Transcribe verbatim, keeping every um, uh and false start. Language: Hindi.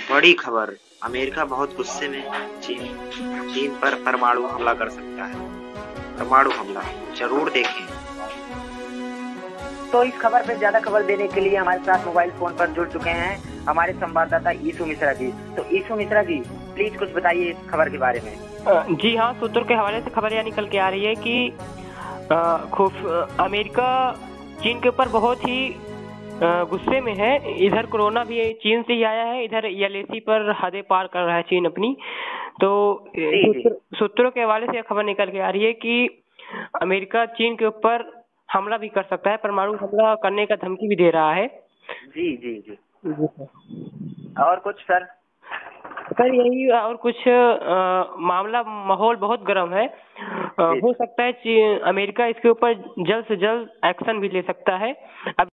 बड़ी खबर, अमेरिका बहुत गुस्से में। चीन चीन पर परमाणु हमला कर सकता है। परमाणु हमला जरूर देखें। तो इस खबर पे ज्यादा खबर देने के लिए हमारे साथ मोबाइल फोन पर जुड़ चुके हैं हमारे संवाददाता ईशु मिश्रा जी। तो ईशु मिश्रा जी, प्लीज कुछ बताइए इस खबर के बारे में। जी हाँ, सूत्रों के हवाले से खबर यह निकल के आ रही है कि खूब अमेरिका चीन के ऊपर बहुत ही गुस्से में है। इधर कोरोना भी चीन से ही आया है, इधर एलएसी पर हदें पार कर रहा है चीन अपनी। तो सूत्रों के हवाले से यह खबर निकल के आ रही है कि अमेरिका चीन के ऊपर हमला भी कर सकता है, परमाणु हमला करने का धमकी भी दे रहा है। जी जी जी और कुछ सर? सर यही और कुछ आ, मामला माहौल बहुत गर्म है। आ, हो सकता है अमेरिका इसके ऊपर जल्द से जल्द एक्शन भी ले सकता है। अब